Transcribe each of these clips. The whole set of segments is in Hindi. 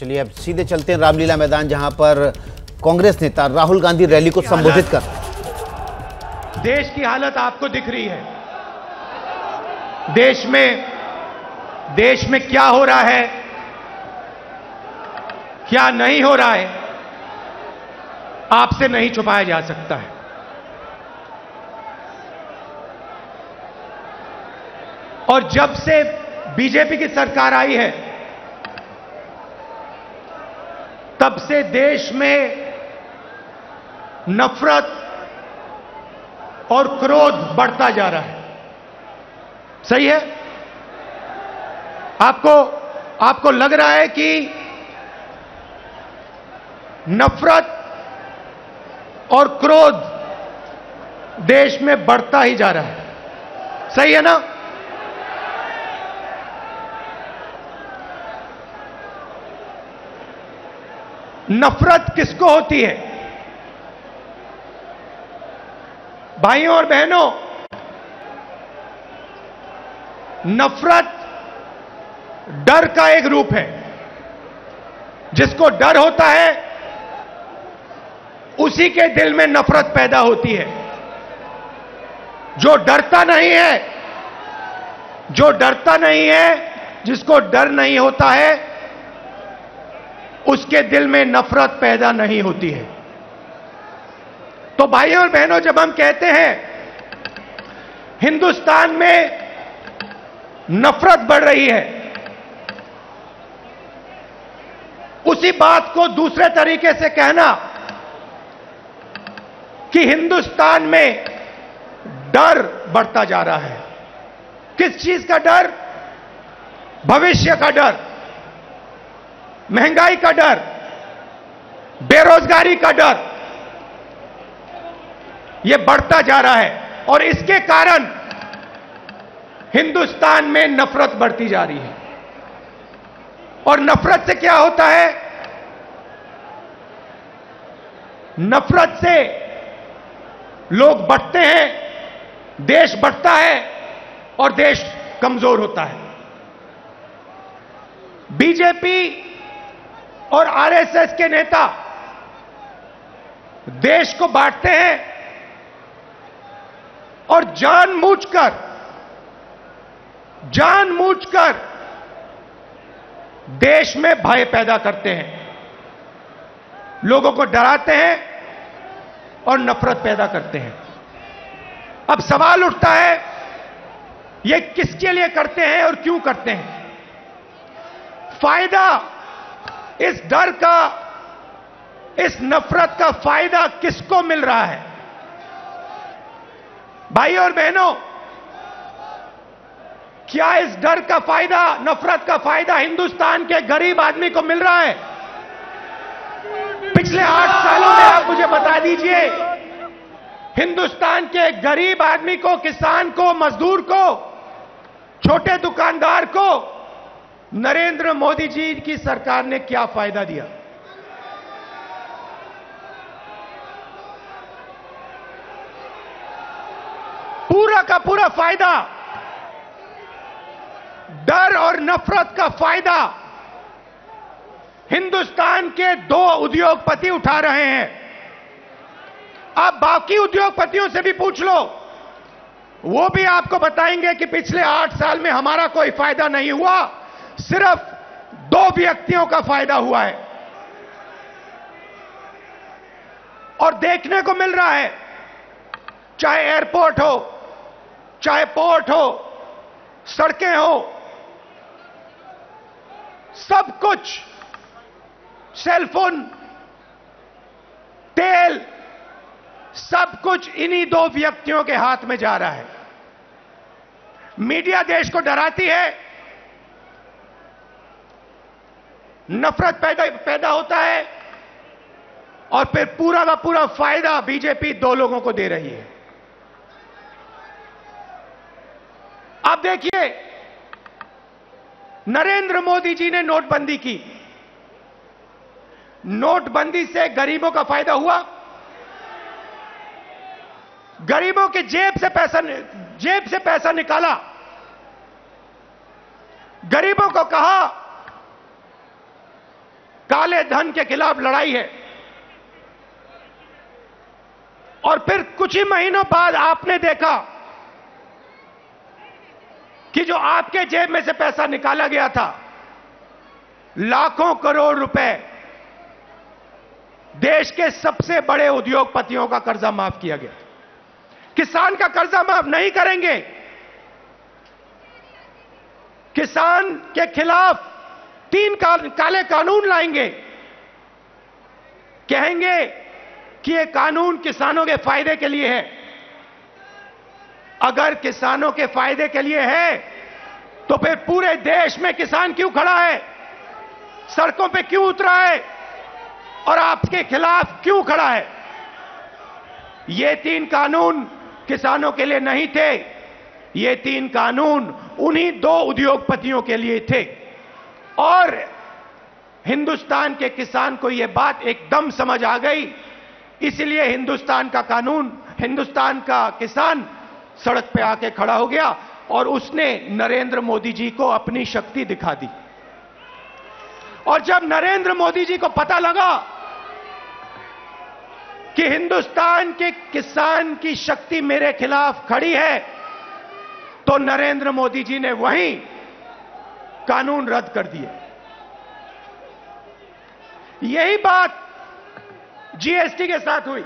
चलिए अब सीधे चलते हैं रामलीला मैदान, जहां पर कांग्रेस नेता राहुल गांधी रैली को संबोधित कर। देश की हालत आपको दिख रही है। देश में क्या हो रहा है, क्या नहीं हो रहा है, आपसे नहीं छुपाया जा सकता है। और जब से बीजेपी की सरकार आई है, तब से देश में नफरत और क्रोध बढ़ता जा रहा है। सही है? आपको लग रहा है कि नफरत और क्रोध देश में बढ़ता ही जा रहा है। सही है ना? नफरत किसको होती है? भाइयों और बहनों, नफरत डर का एक रूप है। जिसको डर होता है उसी के दिल में नफरत पैदा होती है। जो डरता नहीं है, जिसको डर नहीं होता है, उसके दिल में नफरत पैदा नहीं होती है। तो भाइयों और बहनों, जब हम कहते हैं हिंदुस्तान में नफरत बढ़ रही है, उसी बात को दूसरे तरीके से कहना कि हिंदुस्तान में डर बढ़ता जा रहा है। किस चीज का डर? भविष्य का डर, महंगाई का डर, बेरोजगारी का डर, यह बढ़ता जा रहा है। और इसके कारण हिंदुस्तान में नफरत बढ़ती जा रही है। और नफरत से क्या होता है? नफरत से लोग बढ़ते हैं, देश बढ़ता है और देश कमजोर होता है। बीजेपी और आरएसएस के नेता देश को बांटते हैं और जानबूझकर देश में भय पैदा करते हैं, लोगों को डराते हैं और नफरत पैदा करते हैं। अब सवाल उठता है, ये किसके लिए करते हैं और क्यों करते हैं? फायदा इस डर का, इस नफरत का फायदा किसको मिल रहा है? भाइयों और बहनों, क्या इस डर का फायदा, नफरत का फायदा हिंदुस्तान के गरीब आदमी को मिल रहा है? पिछले 8 सालों में आप मुझे बता दीजिए, हिंदुस्तान के गरीब आदमी को, किसान को, मजदूर को, छोटे दुकानदार को नरेंद्र मोदी जी की सरकार ने क्या फायदा दिया? पूरा का पूरा फायदा, डर और नफरत का फायदा हिंदुस्तान के 2 उद्योगपति उठा रहे हैं। आप बाकी उद्योगपतियों से भी पूछ लो, वो भी आपको बताएंगे कि पिछले 8 साल में हमारा कोई फायदा नहीं हुआ, सिर्फ 2 व्यक्तियों का फायदा हुआ है। और देखने को मिल रहा है, चाहे एयरपोर्ट हो, चाहे पोर्ट हो, सड़कें हो, सब कुछ, सेलफोन, तेल, सब कुछ इन्हीं 2 व्यक्तियों के हाथ में जा रहा है। मीडिया देश को डराती है, नफरत पैदा होता है और फिर पूरा का पूरा फायदा बीजेपी 2 लोगों को दे रही है। आप देखिए, नरेंद्र मोदी जी ने नोटबंदी की। नोटबंदी से गरीबों का फायदा हुआ? गरीबों के जेब से पैसा निकाला, गरीबों को कहा काले धन के खिलाफ लड़ाई है। और फिर कुछ ही महीनों बाद आपने देखा कि जो आपके जेब में से पैसा निकाला गया था, लाखों करोड़ रुपए, देश के सबसे बड़े उद्योगपतियों का कर्जा माफ किया गया। किसान का कर्जा माफ नहीं करेंगे, किसान के खिलाफ 3 काले कानून लाएंगे, कहेंगे कि यह कानून किसानों के फायदे के लिए है। अगर किसानों के फायदे के लिए है तो फिर पूरे देश में किसान क्यों खड़ा है, सड़कों पे क्यों उतरा है और आपके खिलाफ क्यों खड़ा है? ये 3 कानून किसानों के लिए नहीं थे, ये 3 कानून उन्हीं 2 उद्योगपतियों के लिए थे। और हिंदुस्तान के किसान को यह बात एकदम समझ आ गई, इसलिए हिंदुस्तान का कानून, हिंदुस्तान का किसान सड़क पे आके खड़ा हो गया और उसने नरेंद्र मोदी जी को अपनी शक्ति दिखा दी। और जब नरेंद्र मोदी जी को पता लगा कि हिंदुस्तान के किसान की शक्ति मेरे खिलाफ खड़ी है, तो नरेंद्र मोदी जी ने वहीं कानून रद्द कर दिए। यही बात जीएसटी के साथ हुई।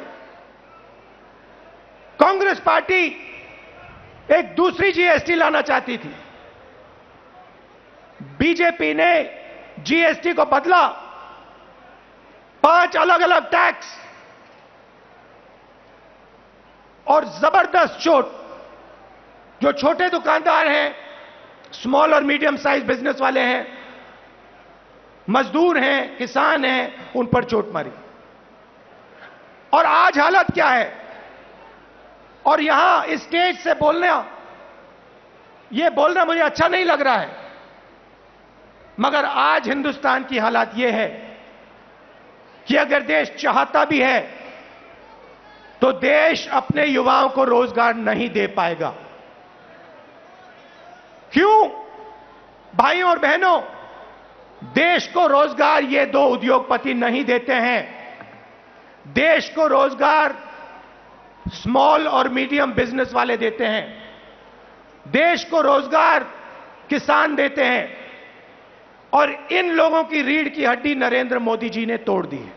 कांग्रेस पार्टी एक दूसरी जीएसटी लाना चाहती थी, बीजेपी ने जीएसटी को बदला, 5 अलग अलग टैक्स और जबरदस्त चोट। जो छोटे दुकानदार हैं, स्मॉल और मीडियम साइज बिजनेस वाले हैं, मजदूर हैं, किसान हैं, उन पर चोट मारी। और आज हालत क्या है? और यहां स्टेज से बोलना मुझे अच्छा नहीं लग रहा है, मगर आज हिंदुस्तान की हालत यह है कि अगर देश चाहता भी है तो देश अपने युवाओं को रोजगार नहीं दे पाएगा। क्यों? भाइयों और बहनों, देश को रोजगार ये 2 उद्योगपति नहीं देते हैं। देश को रोजगार स्मॉल और मीडियम बिजनेस वाले देते हैं, देश को रोजगार किसान देते हैं। और इन लोगों की रीढ़ की हड्डी नरेंद्र मोदी जी ने तोड़ दी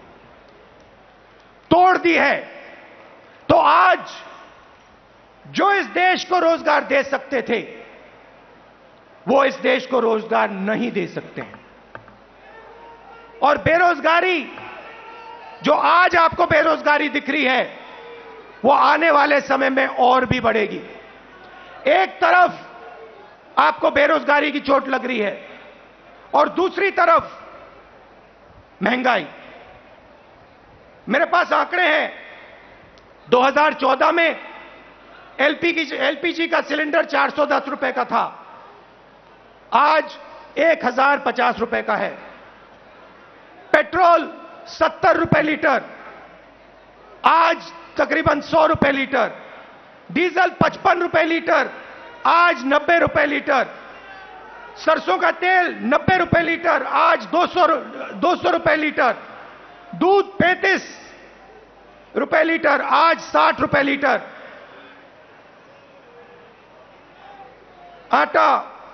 है। तो आज जो इस देश को रोजगार दे सकते थे, वो इस देश को रोजगार नहीं दे सकते हैं। और बेरोजगारी, जो आज आपको बेरोजगारी दिख रही है, वो आने वाले समय में और भी बढ़ेगी। एक तरफ आपको बेरोजगारी की चोट लग रही है और दूसरी तरफ महंगाई। मेरे पास आंकड़े हैं, 2014 में एलपीजी का सिलेंडर 410 रुपए का था, आज 1050 रुपए का है। पेट्रोल 70 रुपए लीटर, आज तकरीबन 100 रुपए लीटर। डीजल 55 रुपए लीटर, आज 90 रुपए लीटर। सरसों का तेल 90 रुपए लीटर, आज 200 रुपए लीटर। दूध 35 रुपए लीटर, आज 60 रुपए लीटर। आटा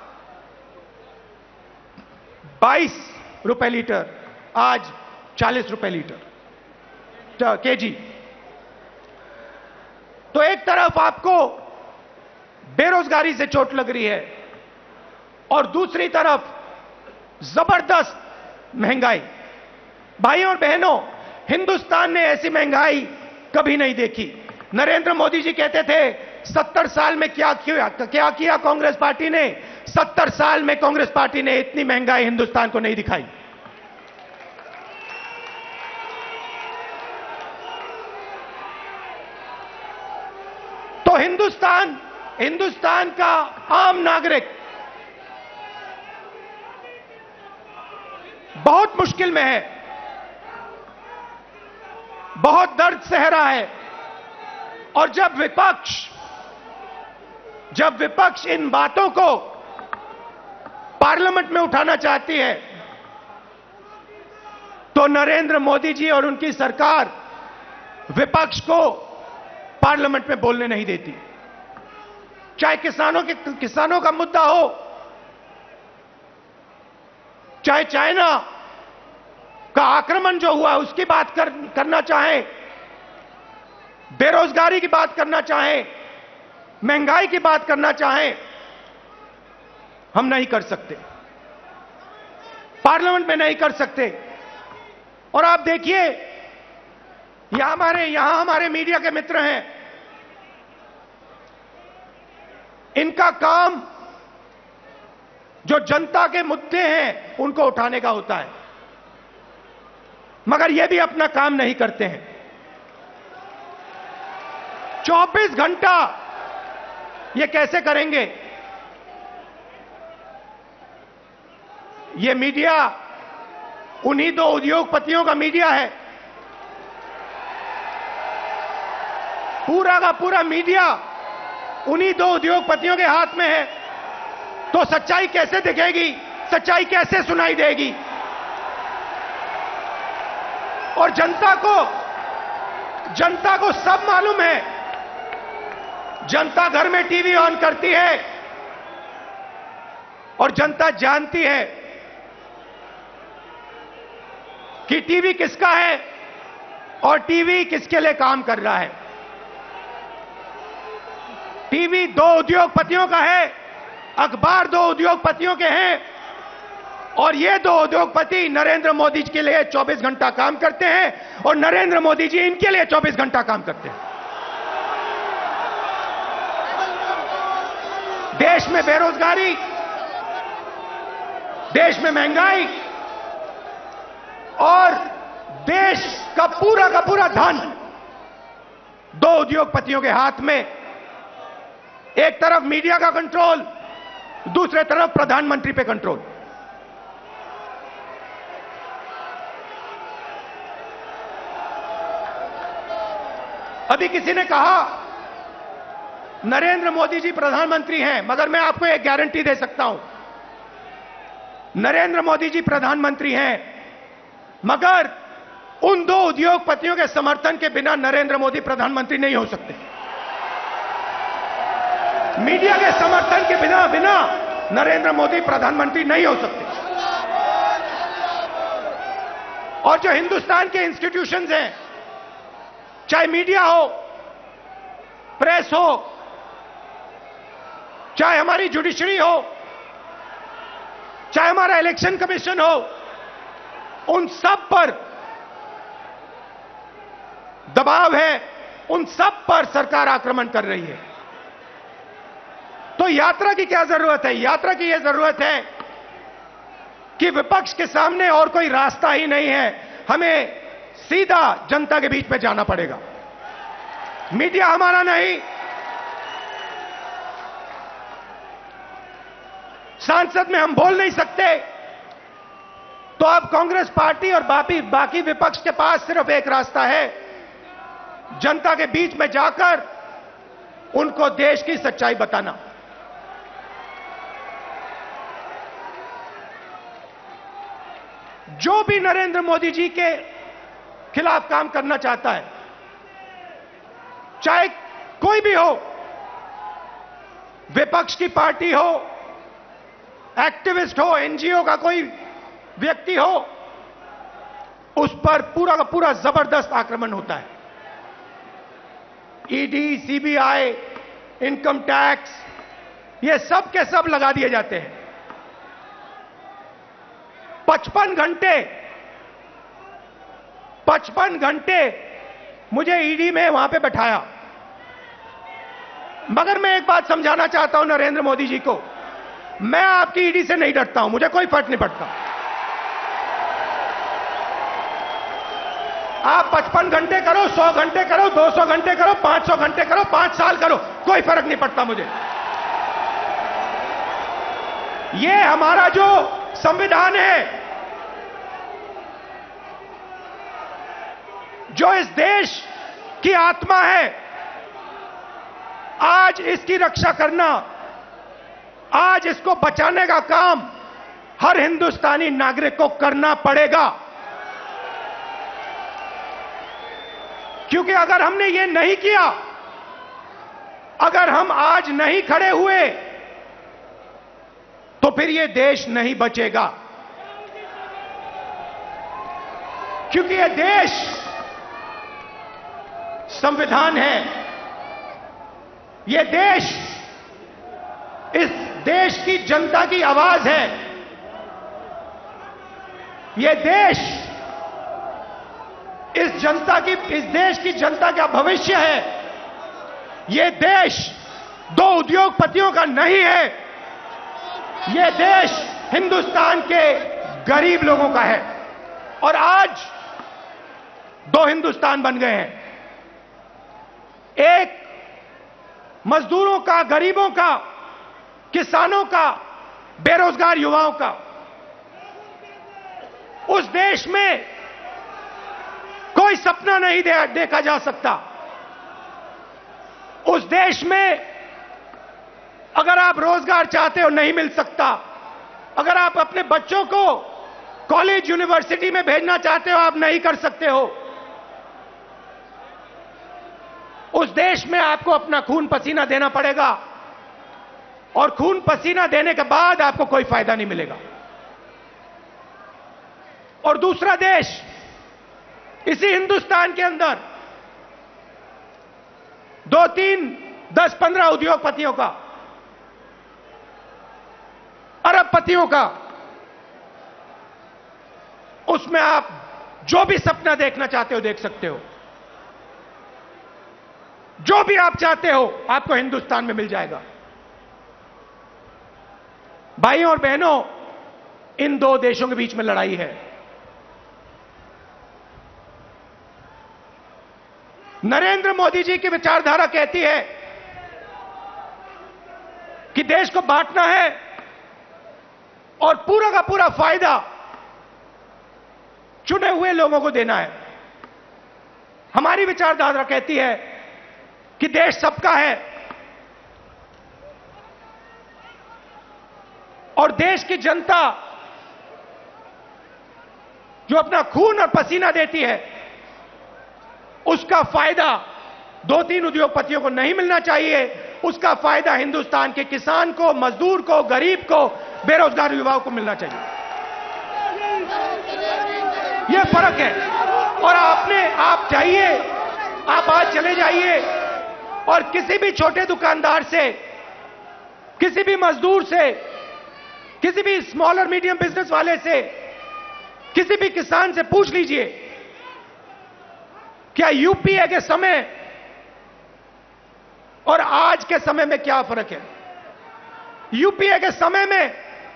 22 रुपए लीटर, आज 40 रुपए लीटर केजी। तो एक तरफ आपको बेरोजगारी से चोट लग रही है और दूसरी तरफ जबरदस्त महंगाई। भाइयों और बहनों, हिंदुस्तान ने ऐसी महंगाई कभी नहीं देखी। नरेंद्र मोदी जी कहते थे 70 साल में क्या किया कांग्रेस पार्टी ने? 70 साल में कांग्रेस पार्टी ने इतनी महंगाई हिंदुस्तान को नहीं दिखाई। तो हिंदुस्तान का आम नागरिक बहुत मुश्किल में है, बहुत दर्द सह रहा है। और जब विपक्ष इन बातों को पार्लियामेंट में उठाना चाहती है तो नरेंद्र मोदी जी और उनकी सरकार विपक्ष को पार्लियामेंट में बोलने नहीं देती। चाहे किसानों का मुद्दा हो, चाहे चाइना का आक्रमण जो हुआ उसकी बात करना चाहे, बेरोजगारी की बात करना चाहे, महंगाई की बात करना चाहे, हम नहीं कर सकते, पार्लियामेंट में नहीं कर सकते। और आप देखिए, यहां हमारे मीडिया के मित्र हैं, इनका काम जो जनता के मुद्दे हैं उनको उठाने का होता है, मगर ये भी अपना काम नहीं करते हैं। 24 घंटा ये कैसे करेंगे? ये मीडिया उन्हीं दो उद्योगपतियों का मीडिया है। पूरा का पूरा मीडिया उन्हीं दो उद्योगपतियों के हाथ में है। तो सच्चाई कैसे दिखेगी? सच्चाई कैसे सुनाई देगी? और जनता को सब मालूम है। जनता घर में टीवी ऑन करती है और जनता जानती है कि टीवी किसका है और टीवी किसके लिए काम कर रहा है। टीवी दो उद्योगपतियों का है, अखबार दो उद्योगपतियों के हैं, और ये दो उद्योगपति नरेंद्र मोदी जी के लिए 24 घंटा काम करते हैं और नरेंद्र मोदी जी इनके लिए 24 घंटा काम करते हैं। देश में बेरोजगारी, देश में महंगाई और देश का पूरा धन दो उद्योगपतियों के हाथ में। एक तरफ मीडिया का कंट्रोल, दूसरे तरफ प्रधानमंत्री पे कंट्रोल। अभी किसी ने कहा नरेंद्र मोदी जी प्रधानमंत्री हैं, मगर मैं आपको एक गारंटी दे सकता हूं, नरेंद्र मोदी जी प्रधानमंत्री हैं, मगर उन दो उद्योगपतियों के समर्थन के बिना नरेंद्र मोदी प्रधानमंत्री नहीं हो सकते। मीडिया के समर्थन के बिना नरेंद्र मोदी प्रधानमंत्री नहीं हो सकते। और जो हिंदुस्तान के इंस्टीट्यूशंस हैं, चाहे मीडिया हो, प्रेस हो, चाहे हमारी जुडिशरी हो, चाहे हमारा इलेक्शन कमीशन हो, उन सब पर दबाव है, उन सब पर सरकार आक्रमण कर रही है। तो यात्रा की क्या जरूरत है? यात्रा की यह जरूरत है कि विपक्ष के सामने और कोई रास्ता ही नहीं है, हमें सीधा जनता के बीच में जाना पड़ेगा। मीडिया हमारा नहीं, सांसद में हम बोल नहीं सकते, तो अब कांग्रेस पार्टी और बाकी विपक्ष के पास सिर्फ एक रास्ता है, जनता के बीच में जाकर उनको देश की सच्चाई बताना। जो भी नरेंद्र मोदी जी के खिलाफ काम करना चाहता है, चाहे कोई भी हो, विपक्ष की पार्टी हो, एक्टिविस्ट हो, एनजीओ का कोई व्यक्ति हो, उस पर पूरा का पूरा जबरदस्त आक्रमण होता है। ईडी, सीबीआई, इनकम टैक्स, ये सब के सब लगा दिए जाते हैं। 55 घंटे मुझे ईडी में वहां पे बैठाया। मगर मैं एक बात समझाना चाहता हूं नरेंद्र मोदी जी को, मैं आपकी ईडी से नहीं डरता हूं, मुझे कोई फर्क नहीं पड़ता। आप 55 घंटे करो, 100 घंटे करो, 200 घंटे करो, 500 घंटे करो, 5 साल करो, कोई फर्क नहीं पड़ता मुझे। ये हमारा जो संविधान है, जो इस देश की आत्मा है, आज इसकी रक्षा करना, आज इसको बचाने का काम हर हिंदुस्तानी नागरिक को करना पड़ेगा। क्योंकि अगर हमने ये नहीं किया, अगर हम आज नहीं खड़े हुए, तो फिर ये देश नहीं बचेगा। क्योंकि ये देश संविधान है, ये देश इस देश की जनता की आवाज है, ये देश इस देश की जनता का भविष्य है। ये देश दो उद्योगपतियों का नहीं है, ये देश हिंदुस्तान के गरीब लोगों का है। और आज दो हिंदुस्तान बन गए हैं, एक मजदूरों का, गरीबों का, किसानों का, बेरोजगार युवाओं का। उस देश में कोई सपना नहीं देखा जा सकता। उस देश में अगर आप रोजगार चाहते हो नहीं मिल सकता, अगर आप अपने बच्चों को कॉलेज यूनिवर्सिटी में भेजना चाहते हो आप नहीं कर सकते हो। उस देश में आपको अपना खून पसीना देना पड़ेगा और खून पसीना देने के बाद आपको कोई फायदा नहीं मिलेगा। और दूसरा देश, इसी हिंदुस्तान के अंदर 2, 3, 10, 15 उद्योगपतियों का, अरबपतियों का, उसमें आप जो भी सपना देखना चाहते हो देख सकते हो। जो भी आप चाहते हो आपको हिंदुस्तान में मिल जाएगा। भाइयों और बहनों, इन दो देशों के बीच में लड़ाई है। नरेंद्र मोदी जी की विचारधारा कहती है कि देश को बांटना है और पूरा का पूरा फायदा चुने हुए लोगों को देना है। हमारी विचारधारा कहती है कि देश सबका है और देश की जनता जो अपना खून और पसीना देती है, उसका फायदा 2-3 उद्योगपतियों को नहीं मिलना चाहिए। उसका फायदा हिंदुस्तान के किसान को, मजदूर को, गरीब को, बेरोजगार युवाओं को मिलना चाहिए। यह फर्क है। और आप चाहिए, आप आज चले जाइए और किसी भी छोटे दुकानदार से, किसी भी मजदूर से, किसी भी स्मॉल और मीडियम बिजनेस वाले से, किसी भी किसान से पूछ लीजिए, क्या यूपीए के समय और आज के समय में क्या फर्क है? यूपीए के समय में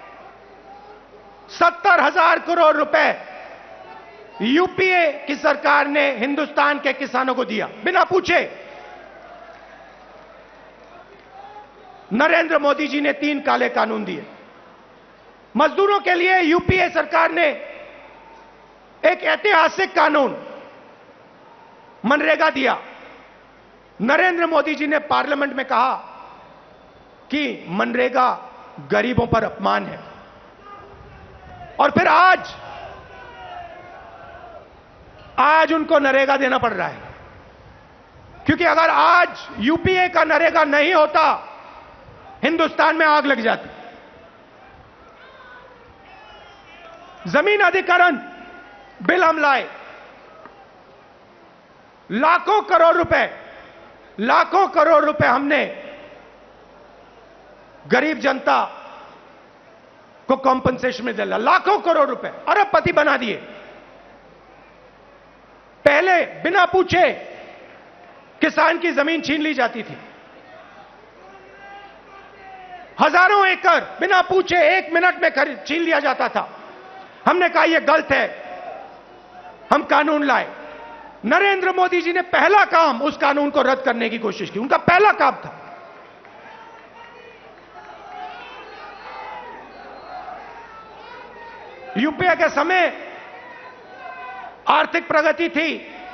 70,000 करोड़ रुपए यूपीए की सरकार ने हिंदुस्तान के किसानों को दिया बिना पूछे। नरेंद्र मोदी जी ने 3 काले कानून दिए। मजदूरों के लिए यूपीए सरकार ने एक ऐतिहासिक कानून मनरेगा दिया। नरेंद्र मोदी जी ने पार्लियामेंट में कहा कि मनरेगा गरीबों पर अपमान है। और फिर आज उनको नरेगा देना पड़ रहा है, क्योंकि अगर आज यूपीए का नरेगा नहीं होता, हिंदुस्तान में आग लग जाती। जमीन अधिग्रहण बिल हम लाए, लाखों करोड़ रुपए हमने गरीब जनता को कॉम्पनसेशन में दिला। लाखों करोड़ रुपए, अरबपति बना दिए। पहले बिना पूछे किसान की जमीन छीन ली जाती थी। हजारों एकड़ बिना पूछे 1 मिनट में छीन लिया जाता था। हमने कहा यह गलत है, हम कानून लाए। नरेंद्र मोदी जी ने पहला काम उस कानून को रद्द करने की कोशिश की। उनका पहला काम था। यूपीए के समय आर्थिक प्रगति थी।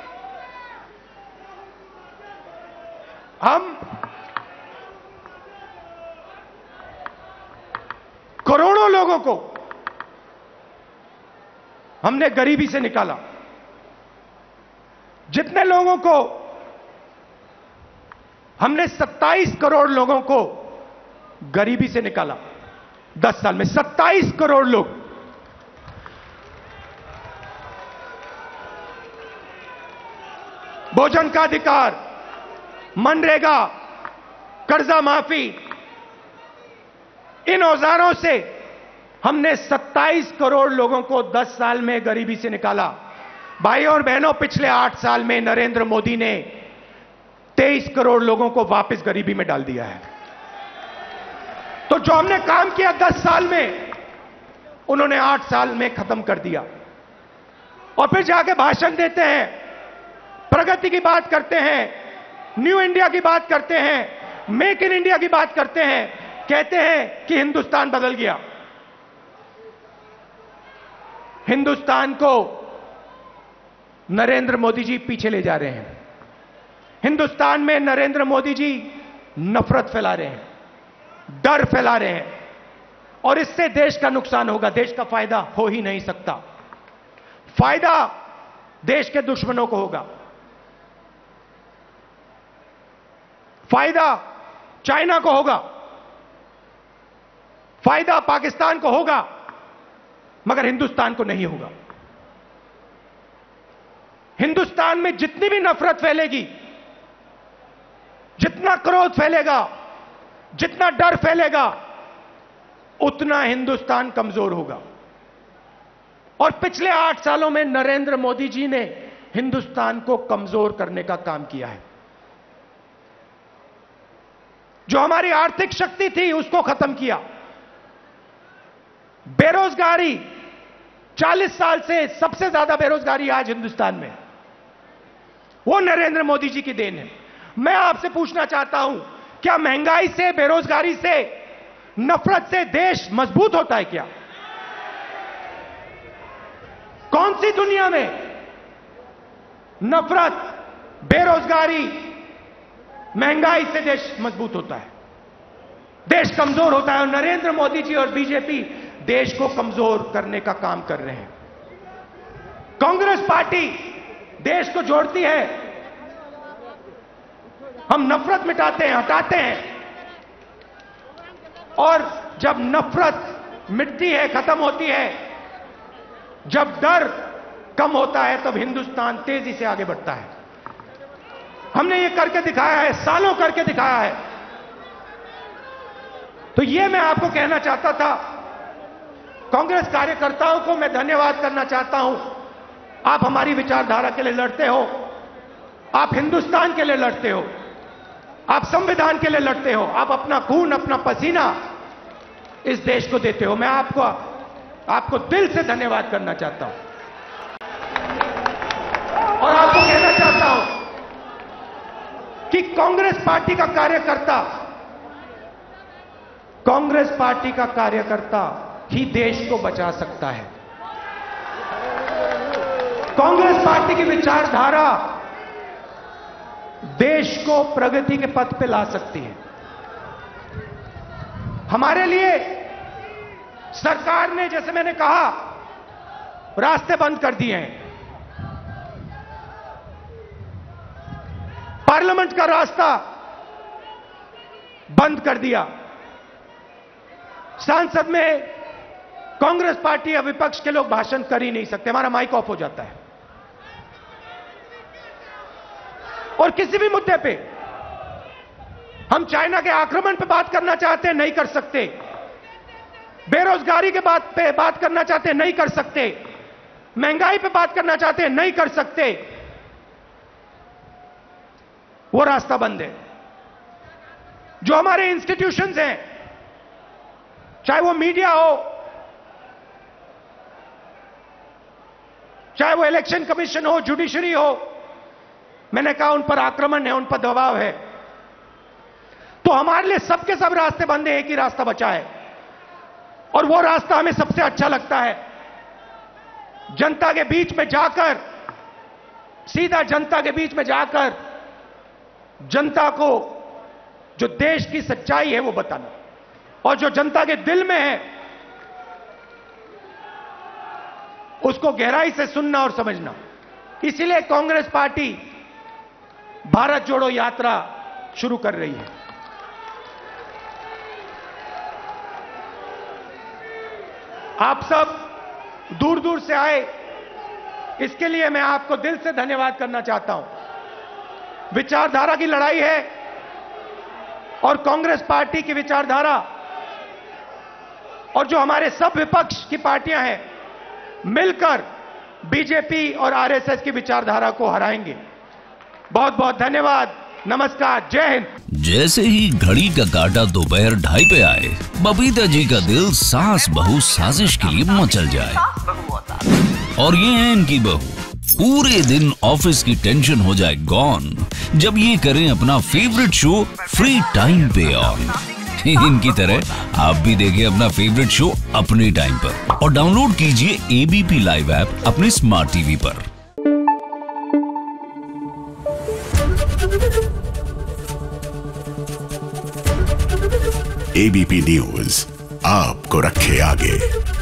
हम करोड़ों लोगों को हमने गरीबी से निकाला। जितने लोगों को हमने 27 करोड़ लोगों को गरीबी से निकाला 10 साल में, 27 करोड़ लोग। भोजन का अधिकार, मनरेगा, कर्जा माफी, इन औजारों से हमने 27 करोड़ लोगों को 10 साल में गरीबी से निकाला। भाइयों और बहनों, पिछले 8 साल में नरेंद्र मोदी ने 23 करोड़ लोगों को वापस गरीबी में डाल दिया है। तो जो हमने काम किया 10 साल में, उन्होंने 8 साल में खत्म कर दिया। और फिर जाके भाषण देते हैं, प्रगति की बात करते हैं, न्यू इंडिया की बात करते हैं, मेक इन इंडिया की बात करते हैं, कहते हैं कि हिंदुस्तान बदल गया। हिंदुस्तान को नरेंद्र मोदी जी पीछे ले जा रहे हैं। हिंदुस्तान में नरेंद्र मोदी जी नफरत फैला रहे हैं, डर फैला रहे हैं, और इससे देश का नुकसान होगा, देश का फायदा हो ही नहीं सकता। फायदा देश के दुश्मनों को होगा, फायदा चाइना को होगा, फायदा पाकिस्तान को होगा, मगर हिंदुस्तान को नहीं होगा। हिंदुस्तान में जितनी भी नफरत फैलेगी, जितना क्रोध फैलेगा, जितना डर फैलेगा, उतना हिंदुस्तान कमजोर होगा। और पिछले 8 सालों में नरेंद्र मोदी जी ने हिंदुस्तान को कमजोर करने का काम किया है। जो हमारी आर्थिक शक्ति थी उसको खत्म किया। बेरोजगारी, 40 साल से सबसे ज्यादा बेरोजगारी आज हिंदुस्तान में, वो नरेंद्र मोदी जी की देन है। मैं आपसे पूछना चाहता हूं, क्या महंगाई से, बेरोजगारी से, नफरत से देश मजबूत होता है क्या? कौन सी दुनिया में नफरत, बेरोजगारी, महंगाई से देश मजबूत होता है? देश कमजोर होता है। और नरेंद्र मोदी जी और बीजेपी देश को कमजोर करने का काम कर रहे हैं। कांग्रेस पार्टी देश को जोड़ती है, हम नफरत मिटाते हैं, हटाते हैं, और जब नफरत मिटती है, खत्म होती है, जब डर कम होता है, तब हिंदुस्तान तेजी से आगे बढ़ता है। हमने ये करके दिखाया है, सालों करके दिखाया है। तो ये मैं आपको कहना चाहता था। कांग्रेस कार्यकर्ताओं को मैं धन्यवाद करना चाहता हूं। आप हमारी विचारधारा के लिए लड़ते हो, आप हिंदुस्तान के लिए लड़ते हो, आप संविधान के लिए लड़ते हो, आप अपना खून, अपना पसीना इस देश को देते हो। मैं आपको दिल से धन्यवाद करना चाहता हूं और आपको कहना चाहता हूं कि कांग्रेस पार्टी का कार्यकर्ता ही देश को बचा सकता है। कांग्रेस पार्टी की विचारधारा देश को प्रगति के पथ पे ला सकती है। हमारे लिए सरकार ने, जैसे मैंने कहा, रास्ते बंद कर दिए हैं। पार्लियामेंट का रास्ता बंद कर दिया। संसद में कांग्रेस पार्टी या विपक्ष के लोग भाषण कर ही नहीं सकते, हमारा माइक ऑफ हो जाता है। और किसी भी मुद्दे पे हम चाइना के आक्रमण पे बात करना चाहते हैं, नहीं कर सकते। बेरोजगारी के बात पे बात करना चाहते हैं, नहीं कर सकते। महंगाई पे बात करना चाहते हैं, नहीं कर सकते। वो रास्ता बंद है। जो हमारे इंस्टीट्यूशंस हैं, चाहे वो मीडिया हो, चाहे वो इलेक्शन कमीशन हो, जुडिशरी हो, मैंने कहा उन पर आक्रमण है, उन पर दबाव है। तो हमारे लिए सबके सब रास्ते बंद हैं, एक ही रास्ता बचा है, और वो रास्ता हमें सबसे अच्छा लगता है। जनता के बीच में जाकर, सीधा जनता के बीच में जाकर जनता को जो देश की सच्चाई है वो बताना, और जो जनता के दिल में है उसको गहराई से सुनना और समझना। इसीलिए कांग्रेस पार्टी भारत जोड़ो यात्रा शुरू कर रही है। आप सब दूर दूर से आए, इसके लिए मैं आपको दिल से धन्यवाद करना चाहता हूं। विचारधारा की लड़ाई है और कांग्रेस पार्टी की विचारधारा और जो हमारे सब विपक्ष की पार्टियां हैं मिलकर बीजेपी और आरएसएस की विचारधारा को हराएंगे। बहुत बहुत धन्यवाद, नमस्कार, जय हिंद। जैसे ही घड़ी का काटा दोपहर 2:30 पे आए, बबीता जी का दिल सास बहू साजिश के लिए मचल जाए। और ये है इनकी बहू, पूरे दिन ऑफिस की टेंशन हो जाए गॉन जब ये करें अपना फेवरेट शो फ्री टाइम पे ऑन। इनकी तरह आप भी देखिए अपना फेवरेट शो अपने टाइम पर और डाउनलोड कीजिए एबीपी लाइव ऐप अपने स्मार्ट टीवी पर। एबीपी न्यूज आपको रखे आगे।